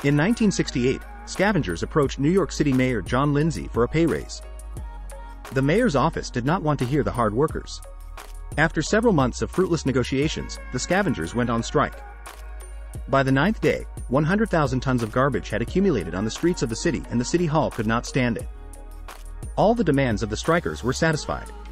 In 1968, scavengers approached New York City Mayor John Lindsay for a pay raise. The mayor's office did not want to hear the hard workers. After several months of fruitless negotiations, the scavengers went on strike. By the ninth day, 100,000 tons of garbage had accumulated on the streets of the city and the city hall could not stand it. All the demands of the strikers were satisfied.